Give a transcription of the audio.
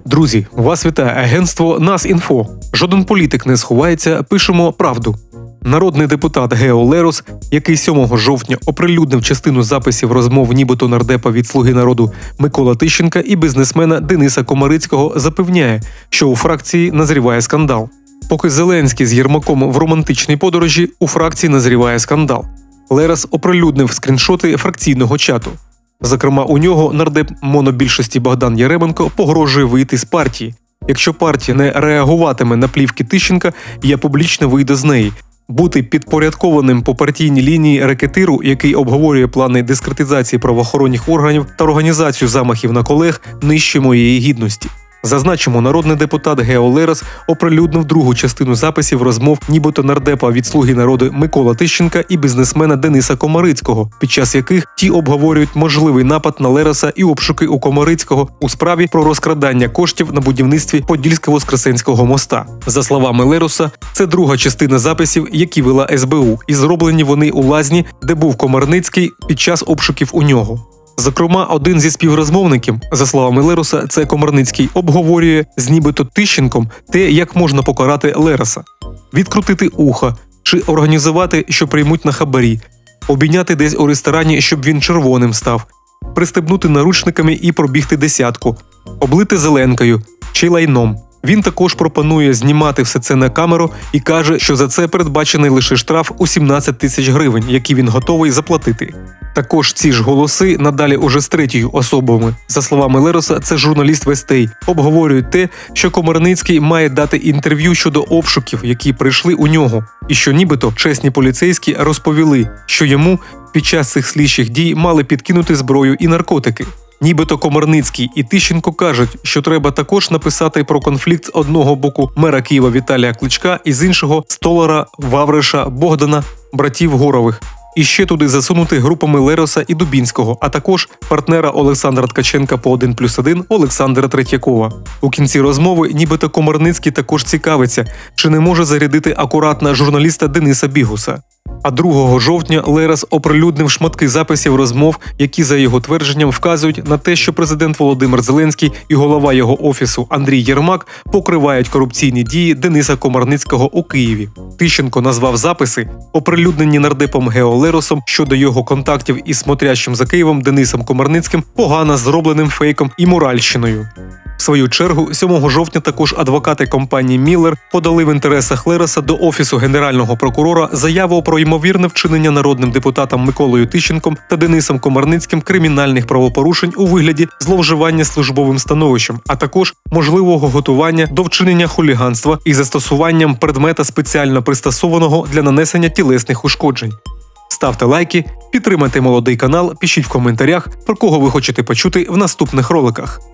Друзі, вас вітає агентство Нас.Інфо. Жоден політик не сховається, пишемо правду. Народний депутат Гео Лерос, який 7 жовтня оприлюднив частину записів розмов нібито нардепа від «Слуги народу» Миколи Тищенка і бізнесмена Дениса Комарицького, запевняє, що у фракції назріває скандал. Поки Зеленський з Єрмаком в романтичній подорожі, у фракції назріває скандал. Лерос оприлюднив скріншоти фракційного чату. Зокрема, у нього нардеп монобільшості Богдан Яременко погрожує вийти з партії. Якщо партія не реагуватиме на плівки Тищенка, я публічно вийду з неї. Бути підпорядкованим по партійній лінії рекетиру, який обговорює плани дискредитації правоохоронних органів та організацію замахів на колег, нижче моєї гідності. Зазначимо, народний депутат Гео Лерос оприлюднив другу частину записів розмов нібито нардепа від «Слуги народу» Миколи Тищенка і бізнесмена Дениса Комарицького, під час яких ті обговорюють можливий напад на Лероса і обшуки у Комарицького у справі про розкрадання коштів на будівництві Подільсько-Воскресенського моста. За словами Лероса, це друга частина записів, які вела СБУ, і зроблені вони у лазні, де був Комарницький під час обшуків у нього. Зокрема, один зі співрозмовників, за словами Лероса, це Комарницький, обговорює з нібито Тищенком те, як можна покарати Лероса. Відкрутити уха, чи організувати, що приймуть на хабарі, обійняти десь у ресторані, щоб він червоним став, пристебнути наручниками і пробігти десятку, облити зеленкою чи лайном. Він також пропонує знімати все це на камеру і каже, що за це передбачений лише штраф у 17 тисяч гривень, який він готовий заплатити. Також ці ж голоси, надалі уже з третьою особою, за словами Лероса, це журналіст Вестей, обговорюють те, що Комарницький має дати інтерв'ю щодо обшуків, які прийшли у нього, і що нібито чесні поліцейські розповіли, що йому під час цих слідчих дій мали підкинути зброю і наркотики. Нібито Комарницький і Тищенко кажуть, що треба також написати про конфлікт з одного боку мера Києва Віталія Кличка і з іншого Столара, Вавриша, Богдана, братів Горових. І ще туди засунути групами Лероса і Дубінського, а також партнера Олександра Ткаченка по 1+1 Олександра Третьякова. У кінці розмови нібито Комарницький також цікавиться, чи не може зарядити акуратно журналіста Дениса Бігуса. А 2 жовтня Лерос оприлюднив шматки записів розмов, які, за його твердженням, вказують на те, що президент Володимир Зеленський і голова його офісу Андрій Єрмак покривають корупційні дії Дениса Комарницького у Києві. Тищенко назвав записи, оприлюднені нардепом Гео Леросом щодо його контактів із смотрящим за Києвом Денисом Комарницьким, погано зробленим фейком і моральщиною. В свою чергу, 7 жовтня також адвокати компанії «Міллер» подали в інтересах Лероса до Офісу Генерального прокурора заяву про ймовірне вчинення народним депутатом Миколою Тищенком та Денисом Комарницьким кримінальних правопорушень у вигляді зловживання службовим становищем, а також можливого готування до вчинення хуліганства із застосуванням предмета спеціально пристосованого для нанесення тілесних ушкоджень. Ставте лайки, підтримайте молодий канал, пишіть в коментарях, про кого ви хочете почути в наступних роликах.